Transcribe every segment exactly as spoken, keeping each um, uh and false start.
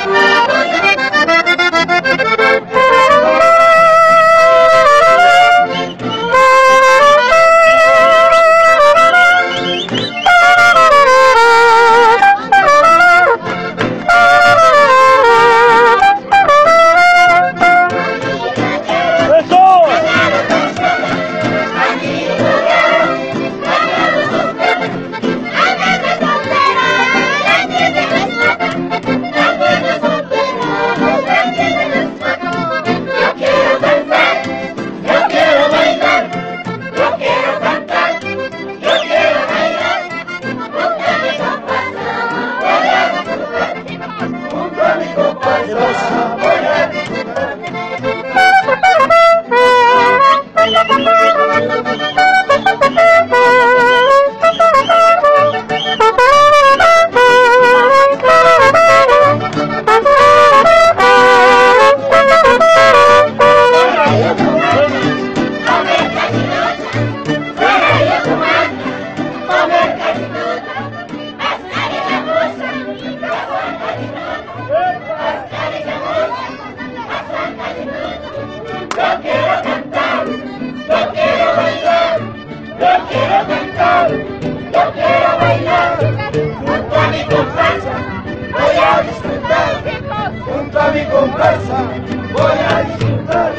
mi comparsa voy a disfrutar.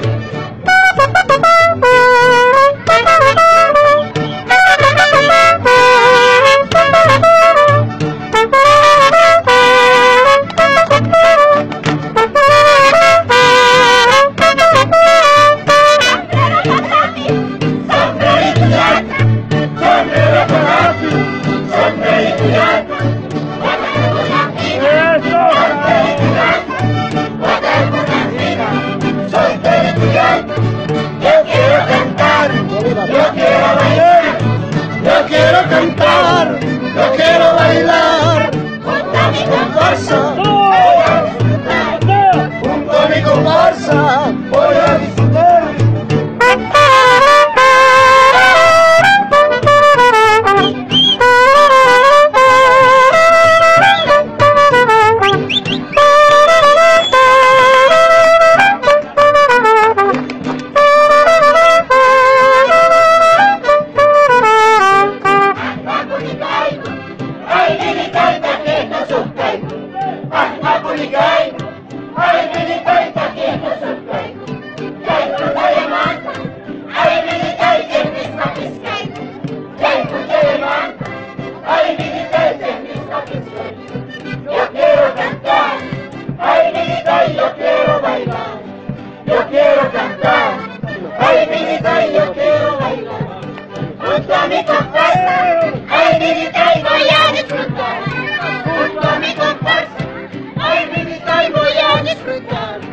Yo quiero cantar, yo quiero bailar, junto a mi comparsa voy a disfrutar, junto a mi comparsa voy a disfrutar. Yo quiero cantar, ay minita, y yo quiero bailar. Yo quiero cantar, ay minita, y yo quiero bailar. Junto a mi comparsa, ay minita, y voy a disfrutar. Junto a mi comparsa, ay minita, y voy a disfrutar.